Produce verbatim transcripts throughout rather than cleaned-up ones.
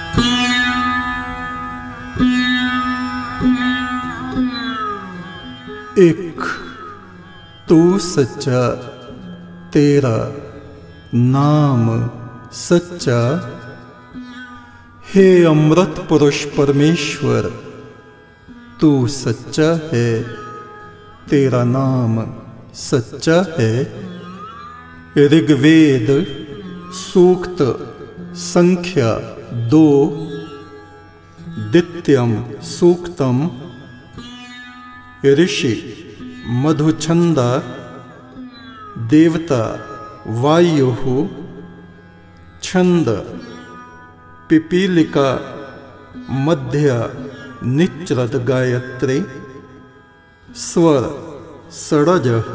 एक तू सच्चा, तेरा नाम सच्चा। हे अमृत पुरुष परमेश्वर, तू सच्चा है, तेरा नाम सच्चा है। ऋग्वेद सूक्त संख्या दो, द्वितीयम सूक्तम। ऋषि मधुछंदा, देवता वायुः, छंद पिपीलिका, मध्य निच्रद गायत्री, स्वर षडजः।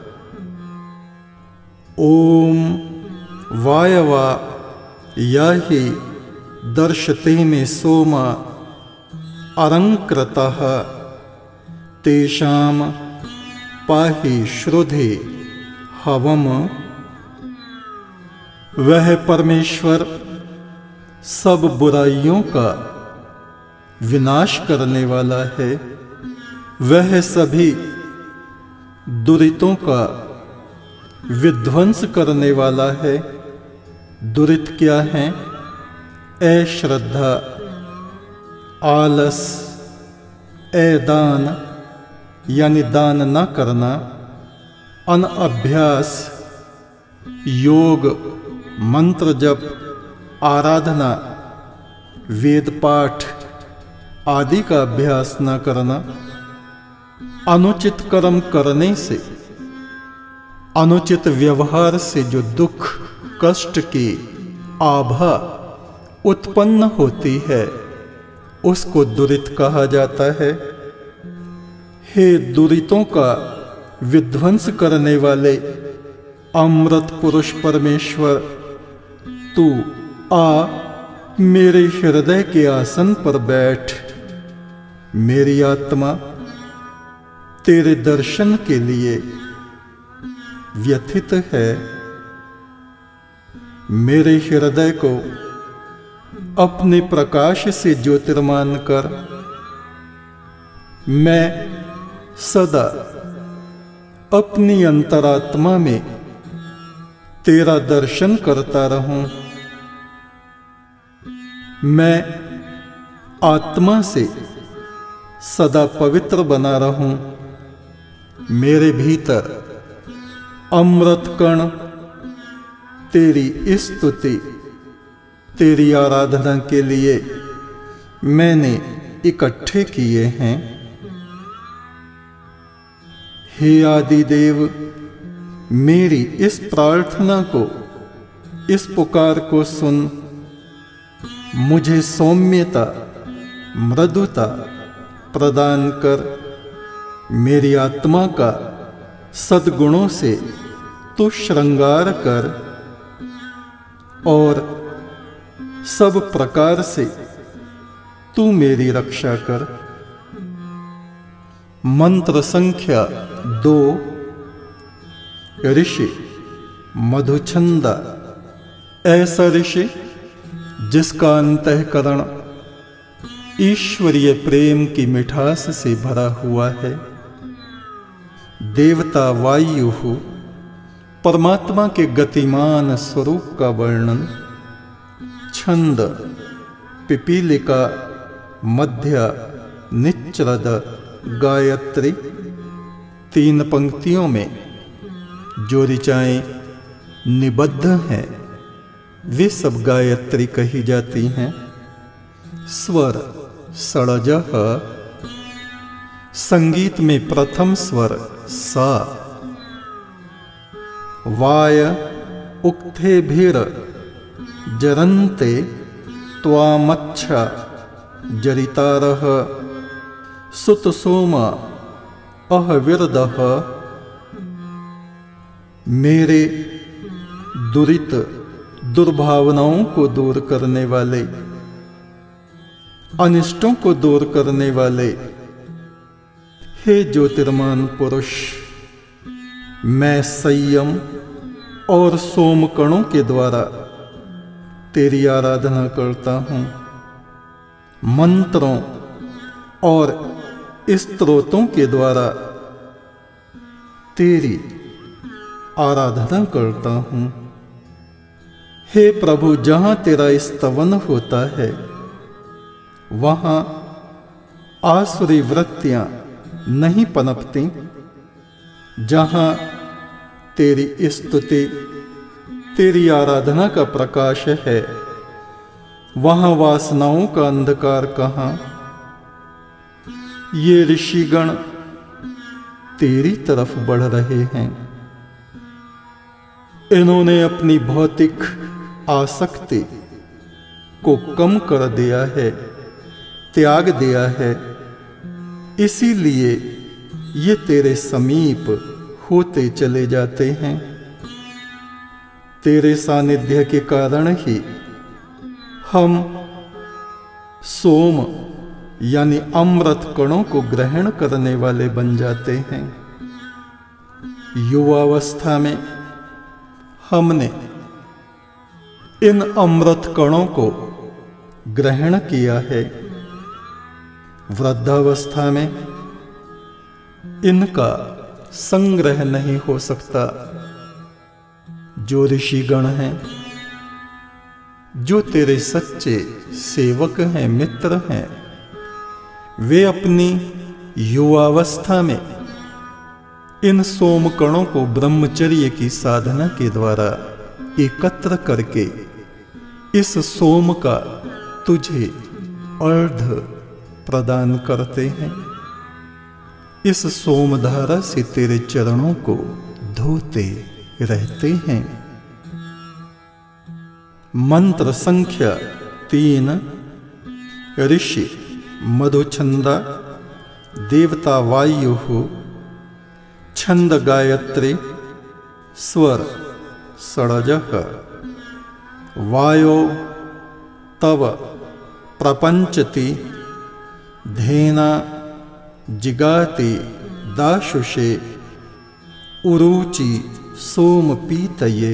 ओम वायवा याहि दर्शते में सोमा अलंकृतः, तेषाम पाहि श्रुधि हवम। वह परमेश्वर सब बुराइयों का विनाश करने वाला है। वह सभी दुरितों का विध्वंस करने वाला है। दुरित क्या है? अश्रद्धा, आलस, अदान यानी दान न करना, अनअभ्यास, योग, मंत्र जप, आराधना, वेद पाठ आदि का अभ्यास न करना, अनुचित कर्म करने से, अनुचित व्यवहार से जो दुख कष्ट की आभा उत्पन्न होती है उसको दुरित कहा जाता है। हे दुरितों का विध्वंस करने वाले अमृत पुरुष परमेश्वर, तू आ मेरे हृदय के आसन पर बैठ। मेरी आत्मा तेरे दर्शन के लिए व्यथित है। मेरे हृदय को अपने प्रकाश से ज्योतिर्मान कर। मैं सदा अपनी अंतरात्मा में तेरा दर्शन करता रहूं। मैं आत्मा से सदा पवित्र बना रहूं। मेरे भीतर अमृत कण तेरी स्तुति, तेरी आराधना के लिए मैंने इकट्ठे किए हैं। हे आदिदेव, मेरी इस प्रार्थना को, इस पुकार को सुन। मुझे सौम्यता, मृदुता प्रदान कर। मेरी आत्मा का सद्गुणों से तू श्रृंगार कर और सब प्रकार से तू मेरी रक्षा कर। मंत्र संख्या दो। ऋषि मधुछंदा, ऐसा ऋषि जिसका अंतःकरण ईश्वरीय प्रेम की मिठास से भरा हुआ है। देवता वायुः, परमात्मा के गतिमान स्वरूप का वर्णन। छंद पिपीलिका, मध्य निच्रद गायत्री। तीन पंक्तियों में जो ऋचाएं निबद्ध हैं वे सब गायत्री कही जाती हैं। स्वर षडजः, संगीत में प्रथम स्वर सा। वाय उक्थेभिर जरन्ते त्वामच्छा जरितारः, सुत सोमा अहविरदः। मेरे दुरित दुर्भावनाओं को दूर करने वाले, अनिष्टों को दूर करने वाले हे ज्योतिर्मान पुरुष, मैं संयम और सोमकणों के द्वारा तेरी आराधना करता हूँ। मंत्रों और स्तोत्रों के द्वारा तेरी आराधना करता हूँ। हे प्रभु, जहाँ तेरा स्तवन होता है वहाँ आसुरी वृत्तियाँ नहीं पनपती। जहाँ तेरी स्तुति, तेरी आराधना का प्रकाश है, वहाँ वासनाओं का अंधकार कहाँ। ये ऋषिगण तेरी तरफ बढ़ रहे हैं। इन्होंने अपनी भौतिक आसक्ति को कम कर दिया है, त्याग दिया है। इसीलिए ये तेरे समीप होते चले जाते हैं। तेरे सानिध्य के कारण ही हम सोम यानी अमृत कणों को ग्रहण करने वाले बन जाते हैं। युवावस्था में हमने इन अमृत कणों को ग्रहण किया है। वृद्धावस्था में इनका संग्रह नहीं हो सकता। जो ऋषिगण हैं, जो तेरे सच्चे सेवक हैं, मित्र हैं, वे अपनी युवावस्था में इन सोमकणों को ब्रह्मचर्य की साधना के द्वारा एकत्र करके इस सोम का तुझे अर्घ प्रदान करते हैं। इस सोमधारा से तेरे चरणों को धोते रहते हैं। मंत्र संख्या तीन। ऋषि मधुछंदा, देवता वायु, छंद गायत्री, स्वर षडजः। वायो तव प्रपंचति, धेना जिगाति दाशुषे, उरुचि सोम पीतये।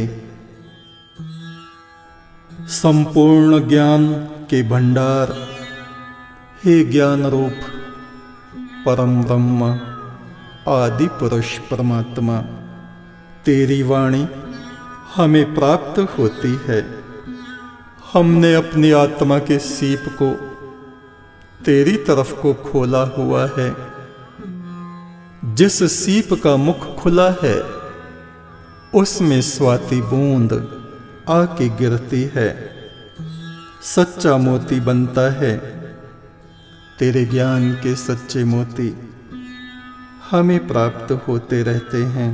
संपूर्ण ज्ञान के भंडार, हे ज्ञान रूप परम ब्रह्म आदि पुरुष परमात्मा, तेरी वाणी हमें प्राप्त होती है। हमने अपनी आत्मा के सीप को तेरी तरफ को खोला हुआ है। जिस सीप का मुख खुला है उसमें स्वाति बूंद आके गिरती है, सच्चा मोती बनता है। तेरे ज्ञान के सच्चे मोती हमें प्राप्त होते रहते हैं।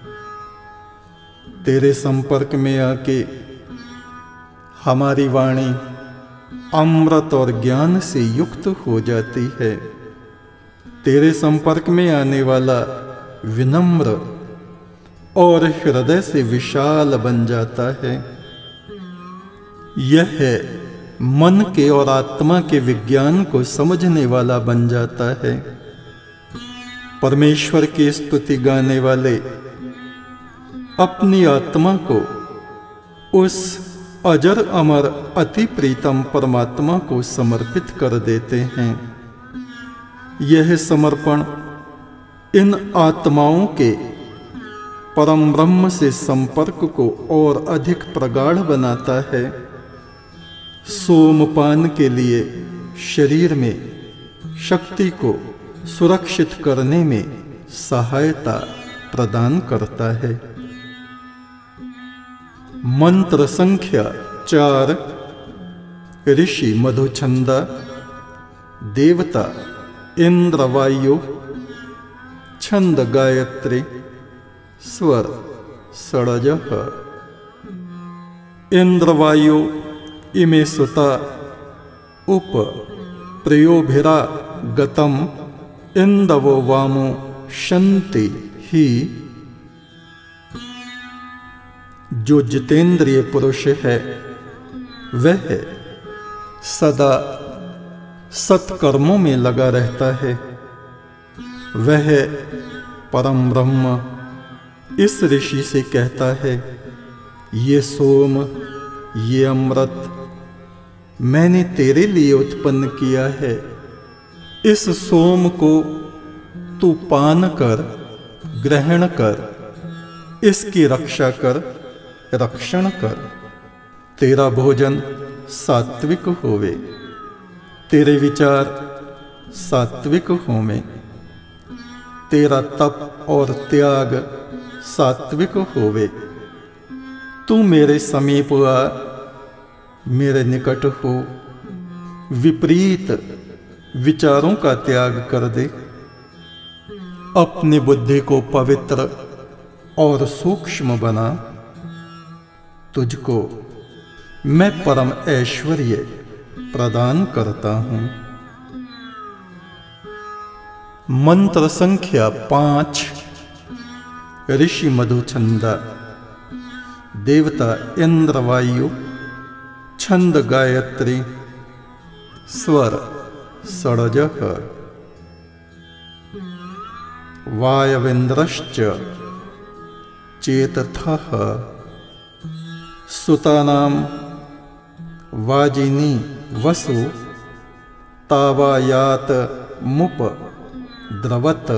तेरे संपर्क में आके हमारी वाणी अमृत और ज्ञान से युक्त हो जाती है। तेरे संपर्क में आने वाला विनम्र और हृदय से विशाल बन जाता है। यह मन के और आत्मा के विज्ञान को समझने वाला बन जाता है। परमेश्वर की स्तुति गाने वाले अपनी आत्मा को उस अजर अमर अति प्रीतम परमात्मा को समर्पित कर देते हैं। यह समर्पण इन आत्माओं के परम ब्रह्म से संपर्क को और अधिक प्रगाढ़ बनाता है। सोमपान के लिए शरीर में शक्ति को सुरक्षित करने में सहायता प्रदान करता है। मंत्र संख्या चार। ऋषि मधुछंदा, देवता इंद्र वायु, छंद गायत्री, स्वर षडजः। इंद्र वायु इमे सुता उप प्रयोभिरा गतम इंदवो वामो शंति ही। जो जितेंद्रिय पुरुष है वह सदा सत्कर्मों में लगा रहता है। वह परम ब्रह्म इस ऋषि से कहता है, ये सोम, ये अमृत मैंने तेरे लिए उत्पन्न किया है। इस सोम को तू पान कर, ग्रहण कर, इसकी रक्षा कर, रक्षण कर। तेरा भोजन सात्विक होवे, तेरे विचार सात्विक होवे, तेरा तप और त्याग सात्विक होवे। तू मेरे समीप आ, मेरे निकट हो, विपरीत विचारों का त्याग कर दे। अपनी बुद्धि को पवित्र और सूक्ष्म बना। तुझको मैं परम ऐश्वर्य प्रदान करता हूं। मंत्र संख्या पांच। ऋषि मधुचंदा। देवता इंद्र वायु। छंद गायत्री। स्वर षडजः। वायवेन्द्रश्च चेतथः। सुतानां वाजिनी वसु तावायात मुप द्रवत।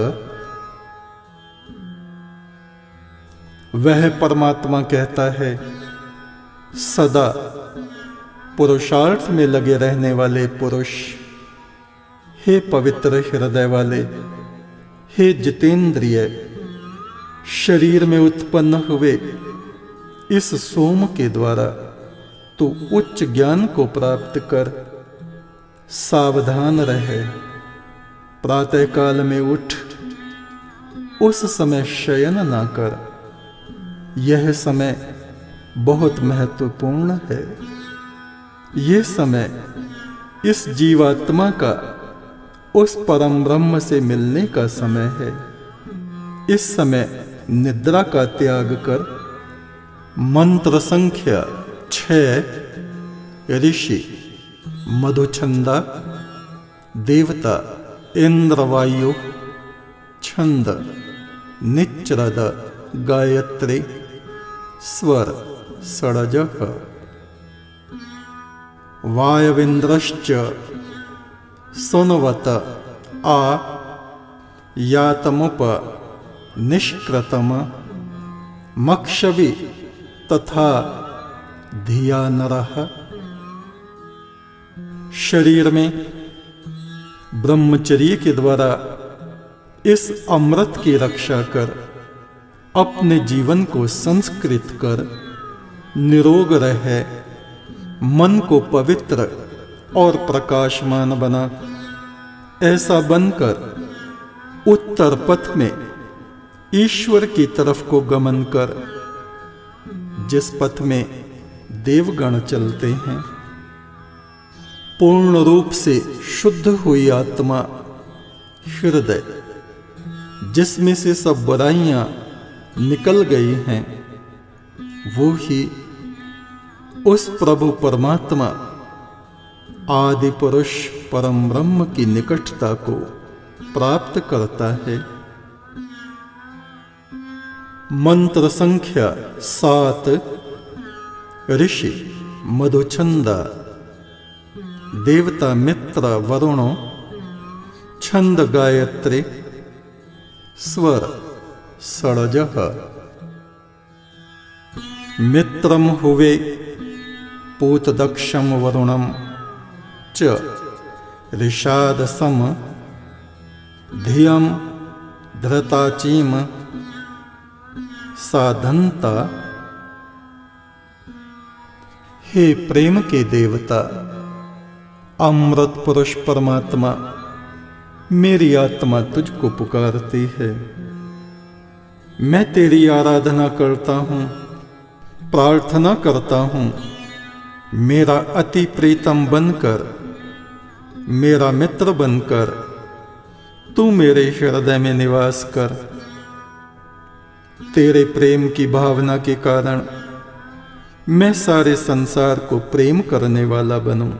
वह परमात्मा कहता है, सदा पुरुषार्थ में लगे रहने वाले पुरुष, हे पवित्र हृदय वाले, हे जितेंद्रिय, शरीर में उत्पन्न हुए इस सोम के द्वारा तू उच्च ज्ञान को प्राप्त कर। सावधान रहे। प्रातः काल में उठ, उस समय शयन ना कर। यह समय बहुत महत्वपूर्ण है। यह समय इस जीवात्मा का उस परम ब्रह्म से मिलने का समय है। इस समय निद्रा का त्याग कर। मंत्र संख्या छह। ऋषि मधुचंदा। देवता इंद्र वायु। छंद निच्रद गायत्री। स्वर षडजः। वायवेन्द्रश्च सुनवत आ यातमुप निष्कृतम मक्षवि तथा धिया नरः। शरीर में ब्रह्मचर्य के द्वारा इस अमृत की रक्षा कर। अपने जीवन को संस्कृत कर। निरोग रहे। मन को पवित्र और प्रकाशमान बना। ऐसा बनकर उत्तर पथ में ईश्वर की तरफ को गमन कर, जिस पथ में देवगण चलते हैं। पूर्ण रूप से शुद्ध हुई आत्मा, हृदय, जिसमें से सब बुराइयां निकल गई हैं, वो ही उस प्रभु परमात्मा आदि पुरुष परम ब्रह्म की निकटता को प्राप्त करता है। मंत्र संख्या सात। ऋषि मधुचंदा। देवता मित्र वरुणो। छंद गायत्री। स्वर षडजः। मित्रम हुवे पूतदक्षम वरुणम च ऋषादसम धियम धृताचीम साधनता। हे प्रेम के देवता, अमृत पुरुष परमात्मा, मेरी आत्मा तुझको पुकारती है। मैं तेरी आराधना करता हूँ, प्रार्थना करता हूँ। मेरा अति प्रीतम बनकर, मेरा मित्र बनकर तू मेरे हृदय में निवास कर। तेरे प्रेम की भावना के कारण मैं सारे संसार को प्रेम करने वाला बनूं।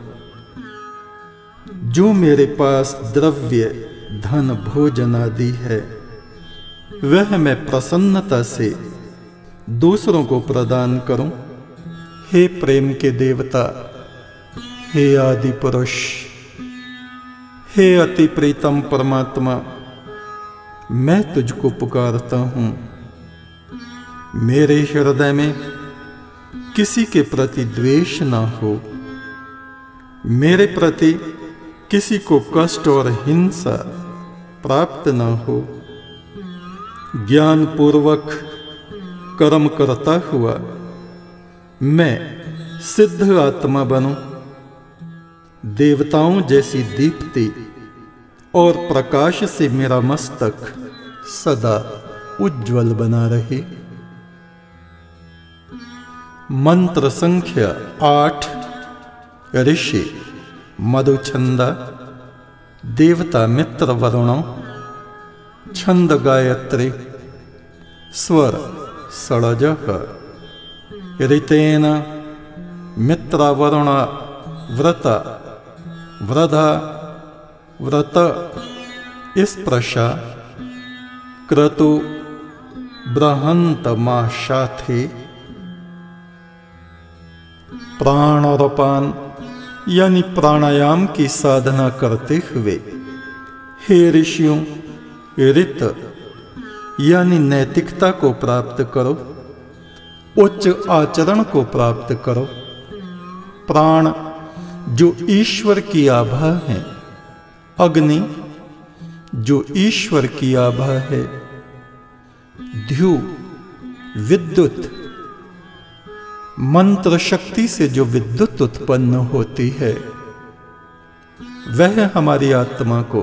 जो मेरे पास द्रव्य, धन, भोजन आदि है, वह मैं प्रसन्नता से दूसरों को प्रदान करूं। हे प्रेम के देवता, हे आदि पुरुष, हे अति प्रीतम परमात्मा, मैं तुझको पुकारता हूँ। मेरे हृदय में किसी के प्रति द्वेष ना हो, मेरे प्रति किसी को कष्ट और हिंसा प्राप्त न हो। ज्ञान पूर्वक कर्म करता हुआ मैं सिद्ध आत्मा बनूं, देवताओं जैसी दीप्ति और प्रकाश से मेरा मस्तक सदा उज्ज्वल बना रहे। मंत्र संख्या आठ। ऋषि मधुछंदा, देवता मित्र वरुण, छंद गायत्री, स्वर षडजः। ऋतेन मित्रा वरुण व्रता वृधा व्रत स्पृशा क्रतु बृहंत मा शाथे। प्राण और अपान यानी प्राणायाम की साधना करते हुए हे ऋषियों, ऋत यानी नैतिकता को प्राप्त करो, उच्च आचरण को प्राप्त करो। प्राण जो ईश्वर की आभा है, अग्नि जो ईश्वर की आभा है, ध्यू विद्युत मंत्र शक्ति से जो विद्युत उत्पन्न होती है, वह हमारी आत्मा को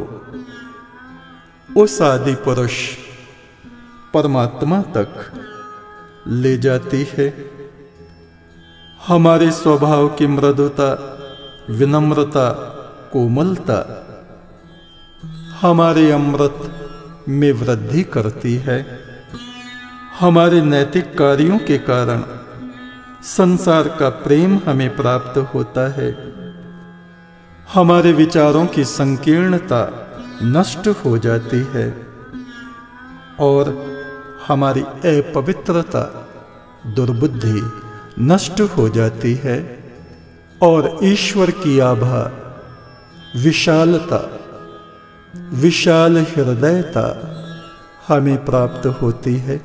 उस आदि पुरुष परमात्मा तक ले जाती है। हमारे स्वभाव की मृदुता, विनम्रता, कोमलता हमारे अमृत में वृद्धि करती है। हमारे नैतिक कार्यों के कारण संसार का प्रेम हमें प्राप्त होता है। हमारे विचारों की संकीर्णता नष्ट हो जाती है और हमारी अपवित्रता, दुर्बुद्धि नष्ट हो जाती है और ईश्वर की आभा, विशालता, विशाल हृदयता हमें प्राप्त होती है।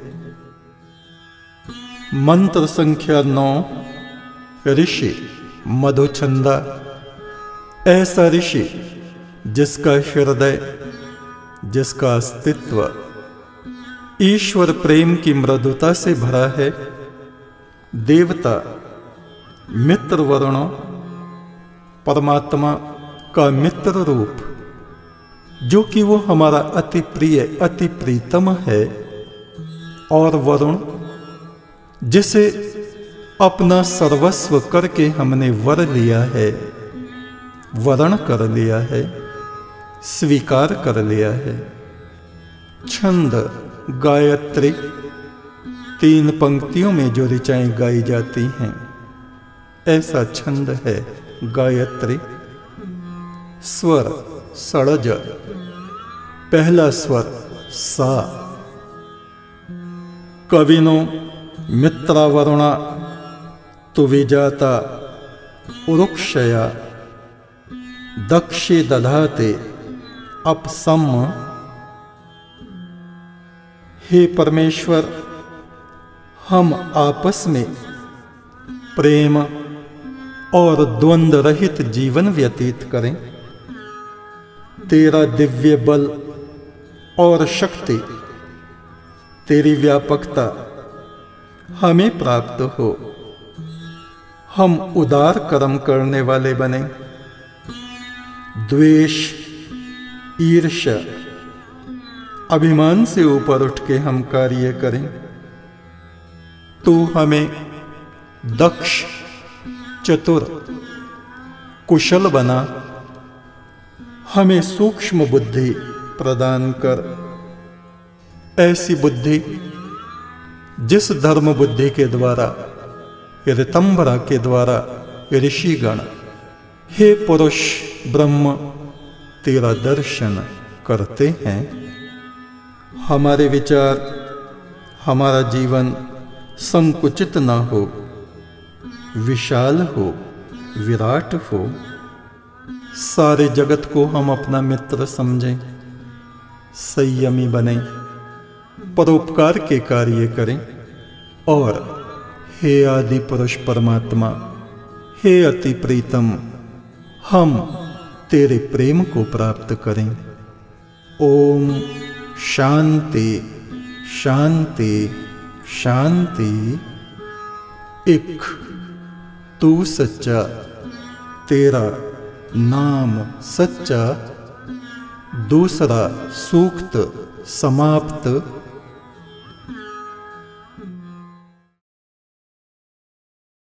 मंत्र संख्या नौ। ऋषि मधुछंदा, ऐसा ऋषि जिसका हृदय, जिसका अस्तित्व ईश्वर प्रेम की मृदुता से भरा है। देवता मित्र वरुण, परमात्मा का मित्र रूप, जो कि वो हमारा अति प्रिय, अति प्रीतम है। और वरुण जिसे अपना सर्वस्व करके हमने वर लिया है, वरण कर लिया है, स्वीकार कर लिया है। छंद गायत्री, तीन पंक्तियों में जो ऋचाएं गाई जाती हैं, ऐसा छंद है गायत्री। स्वर षडज, पहला स्वर सा। कविनो मित्रा वरुणा तु विजाता उरुक्षया दक्षे दधाते अपसम। हे परमेश्वर, हम आपस में प्रेम और द्वंद्व रहित जीवन व्यतीत करें। तेरा दिव्य बल और शक्ति, तेरी व्यापकता हमें प्राप्त हो। हम उदार कर्म करने वाले बने। द्वेष, ईर्ष्या, अभिमान से ऊपर उठ के हम कार्य करें। तू हमें दक्ष, चतुर, कुशल बना। हमें सूक्ष्म बुद्धि प्रदान कर, ऐसी बुद्धि जिस धर्म बुद्धि के द्वारा, ऋतंभरा के द्वारा ऋषिगण हे पुरुष ब्रह्म तेरा दर्शन करते हैं। हमारे विचार, हमारा जीवन संकुचित न हो, विशाल हो, विराट हो। सारे जगत को हम अपना मित्र समझें, संयमी बने, परोपकार के कार्य करें और हे आदि पुरुष परमात्मा, हे अति प्रीतम, हम तेरे प्रेम को प्राप्त करें। ओम शांति शांति शांति। एक, तू सच्चा, तेरा नाम सच्चा। दूसरा सूक्त समाप्त।